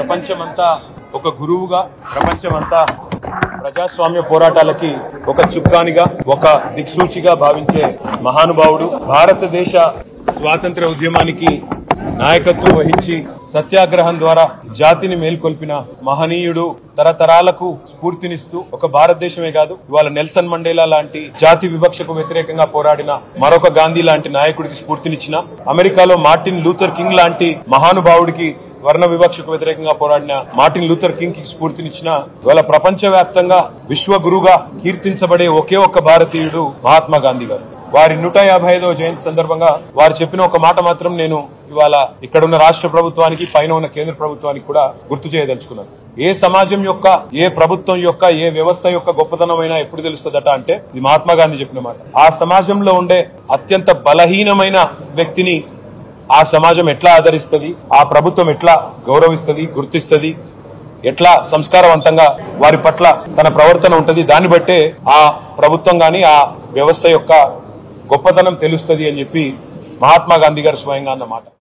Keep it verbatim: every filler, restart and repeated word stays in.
ప్రపంచమంతా ఒక గురువుగా, ప్రపంచమంతా ప్రజాస్వామ్య పోరాటాలకి ఒక చుక్కానిగా, ఒక దిక్సూచిగా భావించే మహానుభావుడు. భారతదేశ స్వాతంత్ర ఉద్యమానికి నాయకత్వం వహించి సత్యాగ్రహం ద్వారా జాతిని మేల్కొల్పిన మహనీయుడు. తరతరాలకు స్ఫూర్తినిస్తూ ఒక భారతదేశమే కాదు, ఇవాళ నెల్సన్ మండేలా లాంటి జాతి వివక్షకు వ్యతిరేకంగా పోరాడిన మరొక గాంధీ లాంటి నాయకుడికి స్ఫూర్తినిచ్చిన, అమెరికాలో మార్టిన్ లూథర్ కింగ్ లాంటి మహానుభావుడికి, వర్ణ వివక్షకు వ్యతిరేకంగా పోరాడిన మార్టిన్ లూథర్ కింగ్ కి స్ఫూర్తినిచ్చిన, ఇవాళ ప్రపంచ వ్యాప్తంగా విశ్వగురుగా కీర్తించబడే ఒకే ఒక్క భారతీయుడు మహాత్మా గాంధీ గారు. వారి నూట యాభై ఐదవ జయంతి సందర్భంగా వారు చెప్పిన ఒక మాట మాత్రం నేను ఇవాళ ఇక్కడున్న రాష్ట్ర ప్రభుత్వానికి, పైన ఉన్న కేంద్ర ప్రభుత్వానికి కూడా గుర్తు చేయదలుచుకున్నాను. ఏ సమాజం యొక్క, ఏ ప్రభుత్వం యొక్క, ఏ వ్యవస్థ యొక్క గొప్పతనమైనా ఎప్పుడు తెలుస్తుందట అంటే ఇది మహాత్మా గాంధీ చెప్పిన మాట. ఆ సమాజంలో ఉండే అత్యంత బలహీనమైన వ్యక్తిని ఆ సమాజం ఎట్లా ఆదరిస్తుంది, ఆ ప్రభుత్వం ఎట్లా గౌరవిస్తుంది, గుర్తిస్తుంది, ఎట్లా సంస్కారవంతంగా వారి పట్ల తన ప్రవర్తన ఉంటది, దాన్ని బట్టే ఆ ప్రభుత్వం గాని ఆ వ్యవస్థ యొక్క గొప్పతనం తెలుస్తుంది అని చెప్పి మహాత్మా గాంధీ గారు స్వయంగా అన్నమాట.